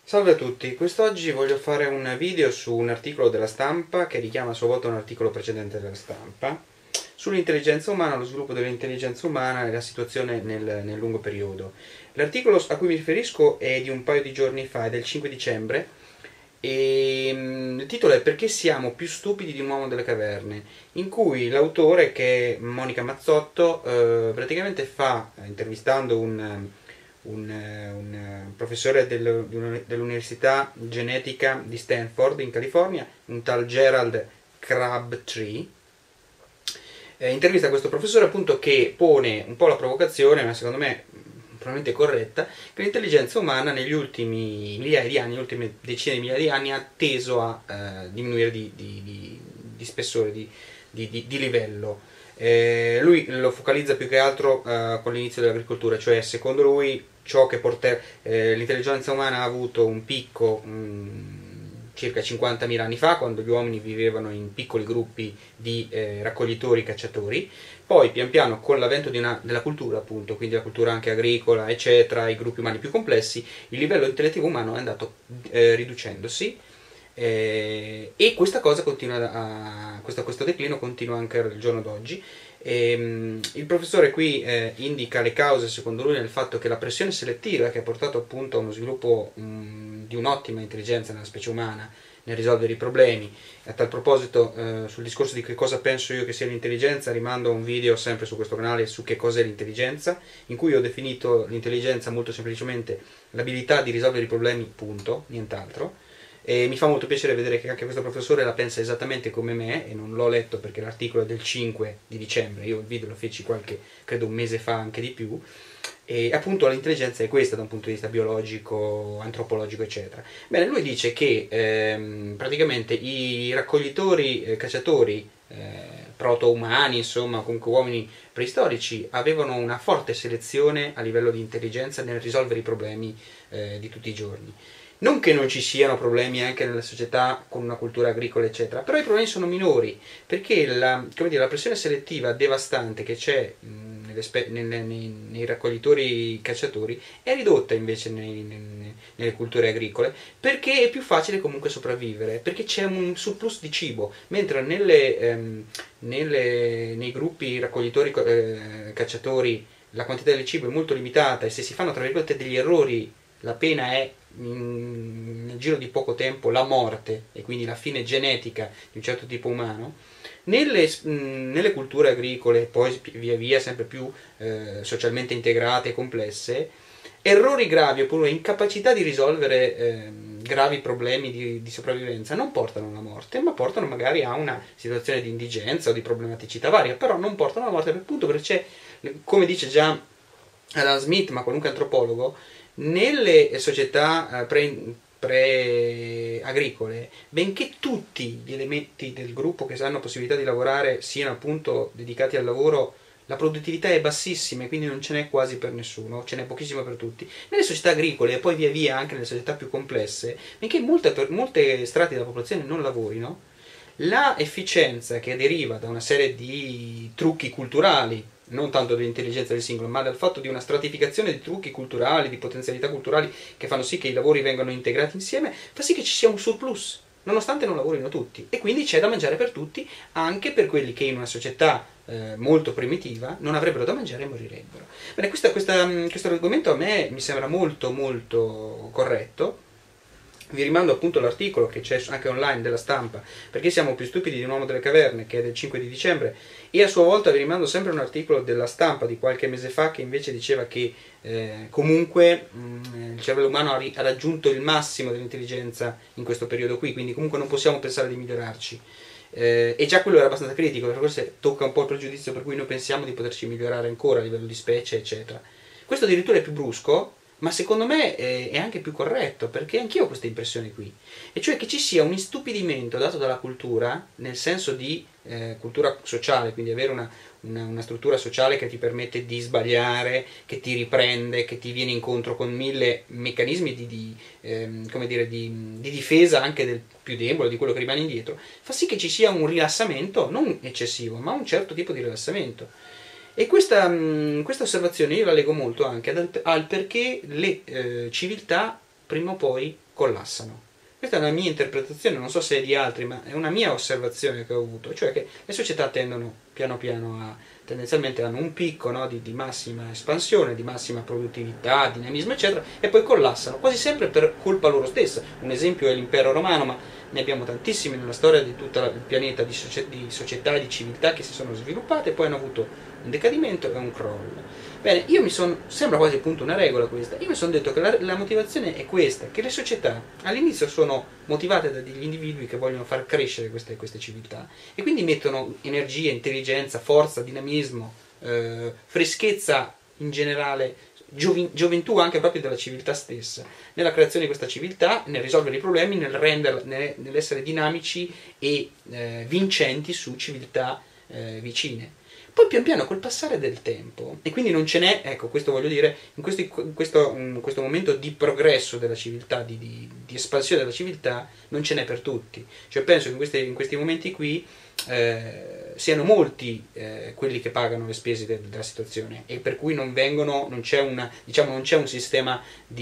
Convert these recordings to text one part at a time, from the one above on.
Salve a tutti, quest'oggi voglio fare un video su un articolo della Stampa che richiama a sua volta un articolo precedente della Stampa sull'intelligenza umana, lo sviluppo dell'intelligenza umana e la situazione nel lungo periodo. L'articolo a cui mi riferisco è di un paio di giorni fa, è del 5 dicembre e il titolo è Perché siamo più stupidi di un uomo delle caverne, in cui l'autore, che è Monica Mazzotto, praticamente fa, intervistando un professore dell'Università Genetica di Stanford in California, un tal Gerald Crabtree. Intervista questo professore appunto che pone un po' la provocazione, ma secondo me probabilmente corretta, che l'intelligenza umana negli ultimi migliaia di anni, nelle ultime decine di migliaia di anni, ha teso a diminuire di spessore, di livello. Lui lo focalizza più che altro con l'inizio dell'agricoltura, cioè secondo lui ciò che l'intelligenza umana ha avuto un picco circa 50.000 anni fa, quando gli uomini vivevano in piccoli gruppi di raccoglitori cacciatori. Poi pian piano, con l'avvento della cultura, appunto, quindi la cultura anche agricola, eccetera, i gruppi umani più complessi, il livello intellettivo umano è andato riducendosi, e questa cosa continua questo declino continua anche al giorno d'oggi. Il professore qui indica le cause, secondo lui, nel fatto che la pressione selettiva, che ha portato appunto a uno sviluppo di un'ottima intelligenza nella specie umana nel risolvere i problemi. A tal proposito, sul discorso di che cosa penso io che sia l'intelligenza, rimando a un video sempre su questo canale su che cos'è l'intelligenza, in cui ho definito l'intelligenza molto semplicemente l'abilità di risolvere i problemi, punto, nient'altro. E mi fa molto piacere vedere che anche questo professore la pensa esattamente come me, e non l'ho letto perché l'articolo è del 5 di dicembre, io il video lo feci credo un mese fa, anche di più. E appunto l'intelligenza è questa da un punto di vista biologico, antropologico, eccetera. Bene, lui dice che praticamente i raccoglitori, cacciatori, proto-umani, insomma, comunque uomini preistorici, avevano una forte selezione a livello di intelligenza nel risolvere i problemi di tutti i giorni. Non che non ci siano problemi anche nelle società con una cultura agricola, eccetera, però i problemi sono minori, perché la pressione selettiva devastante che c'è nei raccoglitori cacciatori è ridotta invece nelle culture agricole, perché è più facile comunque sopravvivere, perché c'è un surplus di cibo, mentre nei gruppi raccoglitori cacciatori la quantità del cibo è molto limitata, e se si fanno tra virgolette degli errori la pena è nel giro di poco tempo la morte, e quindi la fine genetica di un certo tipo umano. Nelle culture agricole, poi via via sempre più socialmente integrate e complesse, errori gravi oppure incapacità di risolvere gravi problemi di sopravvivenza non portano alla morte, ma portano magari a una situazione di indigenza o di problematicità varia, però non portano alla morte, appunto perché c'è, come dice già Adam Smith, ma qualunque antropologo, nelle società pre-agricole, benché tutti gli elementi del gruppo che hanno possibilità di lavorare siano appunto dedicati al lavoro, la produttività è bassissima e quindi non ce n'è quasi per nessuno, ce n'è pochissimo per tutti. Nelle società agricole e poi via via anche nelle società più complesse, benché molte strati della popolazione non lavorino, la efficienza che deriva da una serie di trucchi culturali, non tanto dell'intelligenza del singolo, ma dal fatto di una stratificazione di trucchi culturali, di potenzialità culturali che fanno sì che i lavori vengano integrati insieme, fa sì che ci sia un surplus, nonostante non lavorino tutti, e quindi c'è da mangiare per tutti, anche per quelli che in una società molto primitiva non avrebbero da mangiare e morirebbero. Bene, questo argomento a me mi sembra molto molto corretto. Vi rimando appunto all'articolo che c'è anche online della Stampa, Perché siamo più stupidi di un uomo delle caverne, che è del 5 di dicembre, e a sua volta vi rimando sempre a un articolo della Stampa di qualche mese fa che invece diceva che comunque il cervello umano ha raggiunto il massimo dell'intelligenza in questo periodo qui, quindi comunque non possiamo pensare di migliorarci. E già quello era abbastanza critico, perché forse tocca un po' il pregiudizio per cui noi pensiamo di poterci migliorare ancora a livello di specie, eccetera. Questo addirittura è più brusco, ma secondo me è anche più corretto, perché anch'io ho questa impressione qui, e cioè che ci sia un istupidimento dato dalla cultura, nel senso di cultura sociale, quindi avere una struttura sociale che ti permette di sbagliare, che ti riprende, che ti viene incontro con mille meccanismi di difesa anche del più debole, di quello che rimane indietro, fa sì che ci sia un rilassamento, non eccessivo, ma un certo tipo di rilassamento. E questa osservazione io la leggo molto anche al perché le civiltà prima o poi collassano. Questa è una mia interpretazione, non so se è di altri, ma è una mia osservazione che ho avuto, cioè che le società tendono piano piano tendenzialmente hanno un picco, no, di massima espansione, di massima produttività, dinamismo eccetera, e poi collassano, quasi sempre per colpa loro stessa. Un esempio è l'impero romano, ma ne abbiamo tantissimi nella storia di tutto il pianeta, di società e di civiltà che si sono sviluppate e poi hanno avuto un decadimento e un crollo. Bene, sembra quasi appunto una regola questa, io mi sono detto che la motivazione è questa, che le società all'inizio sono motivate da degli individui che vogliono far crescere queste civiltà e quindi mettono energia, intelligenza, forza, dinamismo, freschezza in generale, gioventù anche proprio della civiltà stessa, nella creazione di questa civiltà, nel risolvere i problemi, nell'essere dinamici e vincenti su civiltà vicine. Poi pian piano col passare del tempo, e quindi non ce n'è, ecco questo voglio dire, in questo momento di progresso della civiltà, di espansione della civiltà, non ce n'è per tutti. Cioè penso che in questi momenti qui siano molti quelli che pagano le spese della situazione e per cui non c'è un sistema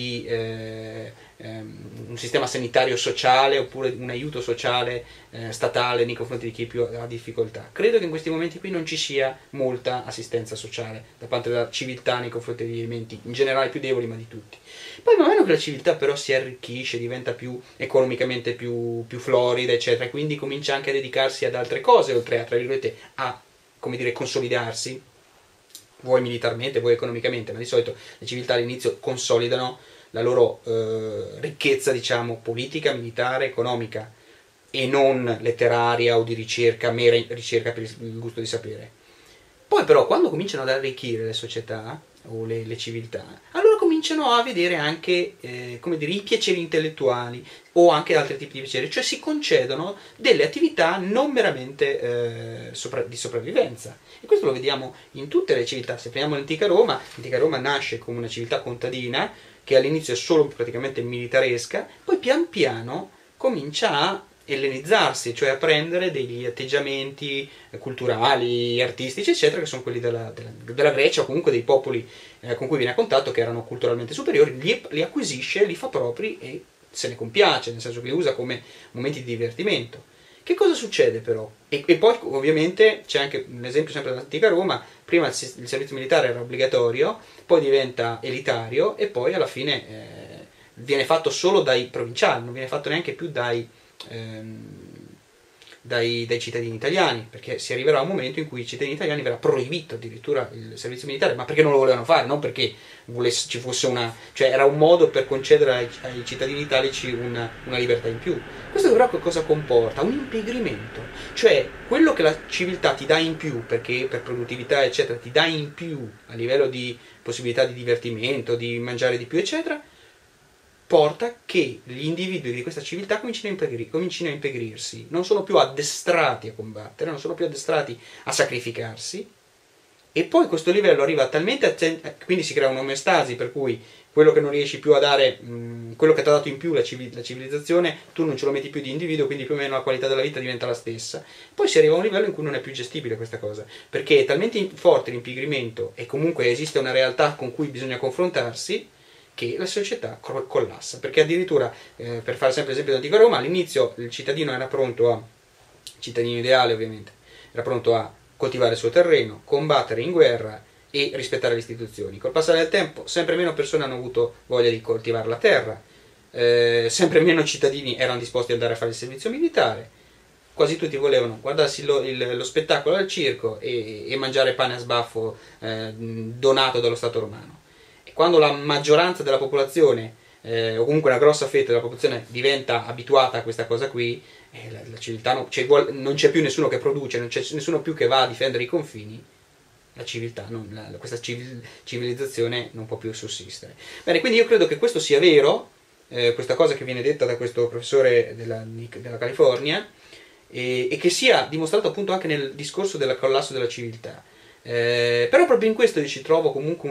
un sistema sanitario sociale oppure un aiuto sociale statale nei confronti di chi più ha difficoltà. Credo che in questi momenti qui non ci sia molta assistenza sociale da parte della civiltà nei confronti degli elementi in generale più deboli, ma di tutti. Poi man mano che la civiltà però si arricchisce, diventa più economicamente più florida eccetera, e quindi comincia anche a dedicarsi ad altre cose oltre a, tra virgolette, a come dire, consolidarsi, vuoi militarmente, vuoi economicamente, ma di solito le civiltà all'inizio consolidano la loro ricchezza, diciamo, politica, militare, economica, e non letteraria o di ricerca, mera ricerca per il gusto di sapere. Poi però quando cominciano ad arricchire le società o le civiltà, allora cominciano a vedere anche come dire, i piaceri intellettuali o anche altri tipi di piaceri, cioè si concedono delle attività non meramente di sopravvivenza. E questo lo vediamo in tutte le civiltà. Se prendiamo l'antica Roma nasce come una civiltà contadina che all'inizio è solo praticamente militaresca, poi pian piano comincia a ellenizzarsi, cioè a prendere degli atteggiamenti culturali, artistici, eccetera, che sono quelli della Grecia o comunque dei popoli con cui viene a contatto, che erano culturalmente superiori, li acquisisce, li fa propri e se ne compiace, nel senso che li usa come momenti di divertimento. Che cosa succede però? E poi ovviamente c'è anche un esempio sempre dell'antica Roma: prima il servizio militare era obbligatorio, poi diventa elitario e poi alla fine viene fatto solo dai provinciali, non viene fatto neanche più dai cittadini italiani, perché si arriverà a un momento in cui ai cittadini italiani verrà proibito addirittura il servizio militare, ma perché non lo volevano fare, non perché ci fosse cioè era un modo per concedere ai cittadini italici una libertà in più. Questo però cosa comporta? Un impigrimento, cioè quello che la civiltà ti dà in più, perché per produttività eccetera ti dà in più a livello di possibilità di divertimento, di mangiare di più eccetera, porta che gli individui di questa civiltà comincino a impigrirsi, non sono più addestrati a combattere, non sono più addestrati a sacrificarsi, e poi questo livello arriva talmente quindi si crea un'omestasi per cui quello che non riesci più a dare, quello che ti ha dato in più la civilizzazione, tu non ce lo metti più di individuo, quindi più o meno la qualità della vita diventa la stessa. Poi si arriva a un livello in cui non è più gestibile questa cosa, perché è talmente forte l'impigrimento e comunque esiste una realtà con cui bisogna confrontarsi, che la società collassa, perché addirittura per fare sempre l'esempio dell'antica Roma, all'inizio il cittadino cittadino ideale ovviamente, era pronto a coltivare il suo terreno, combattere in guerra e rispettare le istituzioni. Col passare del tempo sempre meno persone hanno avuto voglia di coltivare la terra, sempre meno cittadini erano disposti ad andare a fare il servizio militare, quasi tutti volevano guardarsi lo spettacolo al circo e mangiare pane a sbaffo donato dallo Stato romano. Quando la maggioranza della popolazione o comunque una grossa fetta della popolazione diventa abituata a questa cosa qui, la civiltà non c'è più nessuno che produce, non c'è nessuno più che va a difendere i confini, la civiltà, questa civilizzazione non può più sussistere. Bene, quindi io credo che questo sia vero, questa cosa che viene detta da questo professore della California, e che sia dimostrato appunto anche nel discorso del collasso della civiltà. Però proprio in questo io ci trovo comunque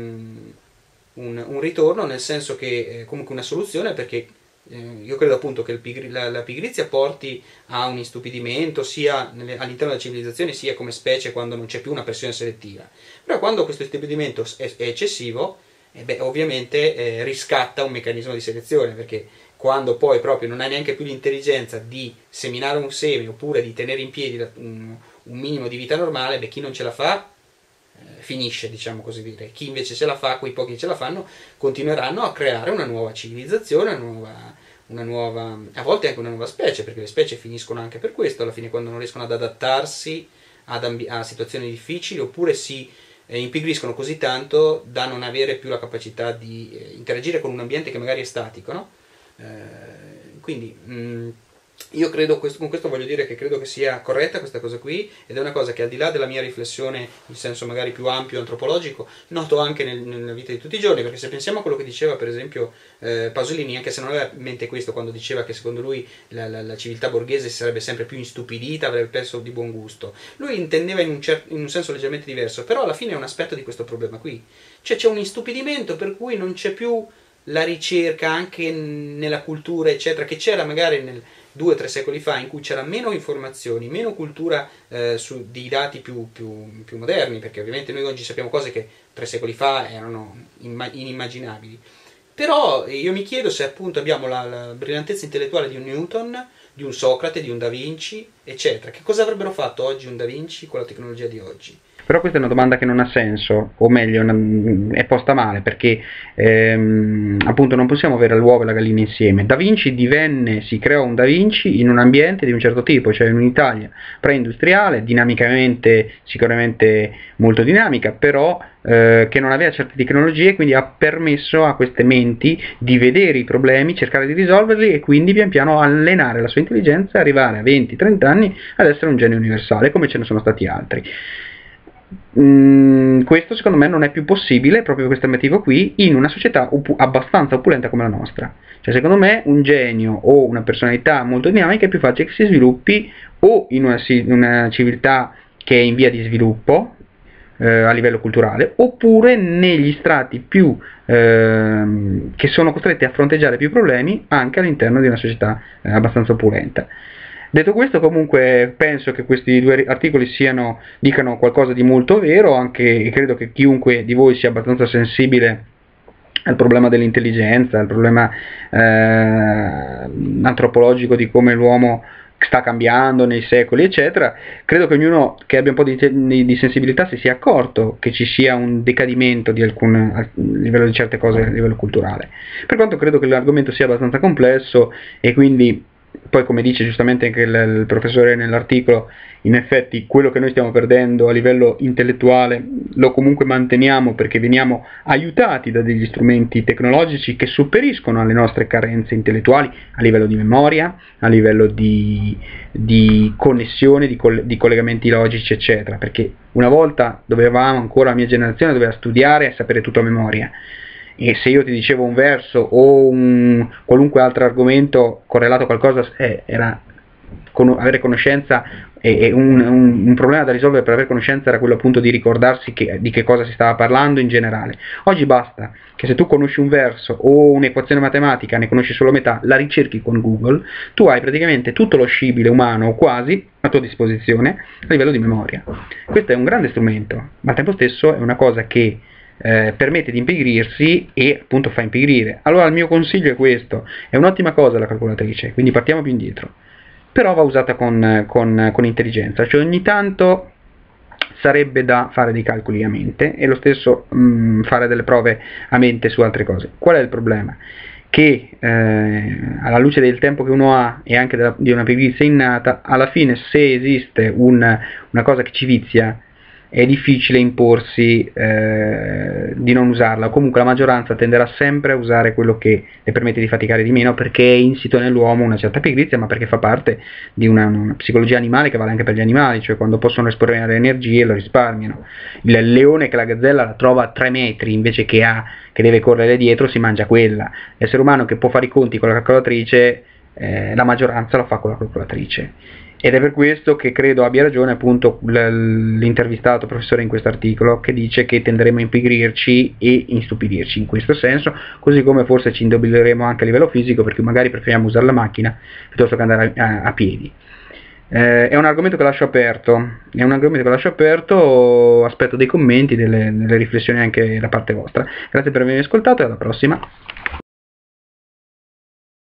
un ritorno, nel senso che comunque una soluzione, perché io credo appunto che la pigrizia porti a un istupidimento sia all'interno della civilizzazione sia come specie quando non c'è più una pressione selettiva. Però quando questo istupidimento è eccessivo, ovviamente riscatta un meccanismo di selezione, perché quando poi proprio non hai neanche più l'intelligenza di seminare un seme oppure di tenere in piedi un minimo di vita normale, beh, chi non ce la fa finisce, diciamo così dire. Chi invece ce la fa, quei pochi che ce la fanno, continueranno a creare una nuova civilizzazione, una nuova, a volte anche una nuova specie, perché le specie finiscono anche per questo, alla fine, quando non riescono ad adattarsi a situazioni difficili, oppure si impigriscono così tanto da non avere più la capacità di interagire con un ambiente che magari è statico, no? Quindi io credo, con questo voglio dire che credo che sia corretta questa cosa qui, ed è una cosa che, al di là della mia riflessione in senso magari più ampio antropologico, noto anche nella vita di tutti i giorni, perché se pensiamo a quello che diceva per esempio Pasolini, anche se non aveva in mente questo quando diceva che secondo lui la civiltà borghese si sarebbe sempre più instupidita, avrebbe perso di buon gusto, lui intendeva in un senso leggermente diverso, però alla fine è un aspetto di questo problema qui, cioè c'è un istupidimento per cui non c'è più la ricerca anche nella cultura eccetera, che c'era magari nel 2 o 3 secoli fa, in cui c'era meno informazioni, meno cultura di dati più moderni, perché ovviamente noi oggi sappiamo cose che 3 secoli fa erano inimmaginabili. Però io mi chiedo se appunto abbiamo la brillantezza intellettuale di un Newton, di un Socrate, di un Da Vinci, eccetera. Che cosa avrebbero fatto oggi un Da Vinci con la tecnologia di oggi? Però questa è una domanda che non ha senso, o meglio, è posta male, perché appunto non possiamo avere l'uovo e la gallina insieme. Da Vinci si creò un Da Vinci in un ambiente di un certo tipo, cioè in un'Italia pre-industriale, dinamicamente, sicuramente molto dinamica, però che non aveva certe tecnologie, quindi ha permesso a queste menti di vedere i problemi, cercare di risolverli e quindi pian piano allenare la sua intelligenza e arrivare a 20-30 anni ad essere un genio universale, come ce ne sono stati altri. Questo secondo me non è più possibile, proprio questo motivo qui, in una società abbastanza opulenta come la nostra. Cioè, secondo me un genio o una personalità molto dinamica è più facile che si sviluppi o in una civiltà che è in via di sviluppo a livello culturale, oppure negli strati più che sono costretti a fronteggiare più problemi anche all'interno di una società abbastanza opulenta. Detto questo, comunque penso che questi 2 articoli dicano qualcosa di molto vero, e credo che chiunque di voi sia abbastanza sensibile al problema dell'intelligenza, al problema antropologico di come l'uomo sta cambiando nei secoli eccetera. Credo che ognuno che abbia un po' di sensibilità si sia accorto che ci sia un decadimento a livello di certe cose a livello culturale, per quanto credo che l'argomento sia abbastanza complesso, e quindi poi, come dice giustamente anche il professore nell'articolo, in effetti quello che noi stiamo perdendo a livello intellettuale lo comunque manteniamo perché veniamo aiutati da degli strumenti tecnologici che sopperiscono alle nostre carenze intellettuali a livello di memoria, a livello di connessione, di collegamenti logici eccetera, perché una volta ancora la mia generazione doveva studiare e sapere tutto a memoria, e se io ti dicevo un verso o qualunque altro argomento correlato a qualcosa, era avere conoscenza, e un problema da risolvere per avere conoscenza era quello appunto di ricordarsi di che cosa si stava parlando in generale. Oggi basta che se tu conosci un verso o un'equazione matematica, ne conosci solo metà, la ricerchi con Google, tu hai praticamente tutto lo scibile umano o quasi a tua disposizione a livello di memoria. Questo è un grande strumento, ma al tempo stesso è una cosa che permette di impigrirsi e appunto fa impigrire. Allora il mio consiglio è questo: è un'ottima cosa la calcolatrice, quindi partiamo più indietro, però va usata con intelligenza, cioè ogni tanto sarebbe da fare dei calcoli a mente, e lo stesso fare delle prove a mente su altre cose. Qual è il problema? Che alla luce del tempo che uno ha e anche di una pigrizia innata, alla fine, se esiste una cosa che ci vizia, è difficile imporsi di non usarla, o comunque la maggioranza tenderà sempre a usare quello che le permette di faticare di meno, perché è insito nell'uomo una certa pigrizia, ma perché fa parte di una psicologia animale che vale anche per gli animali, cioè quando possono risparmiare energie lo risparmiano. Il leone che la gazzella la trova a 3 metri invece che deve correre dietro, si mangia quella. L'essere umano che può fare i conti con la calcolatrice, la maggioranza lo fa con la calcolatrice. Ed è per questo che credo abbia ragione appunto l'intervistato professore in questo articolo, che dice che tenderemo a impigrirci e instupidirci in questo senso, così come forse ci indeboliremo anche a livello fisico, perché magari preferiamo usare la macchina piuttosto che andare a piedi. È un argomento che lascio aperto, aspetto dei commenti, delle riflessioni anche da parte vostra. Grazie per avermi ascoltato e alla prossima.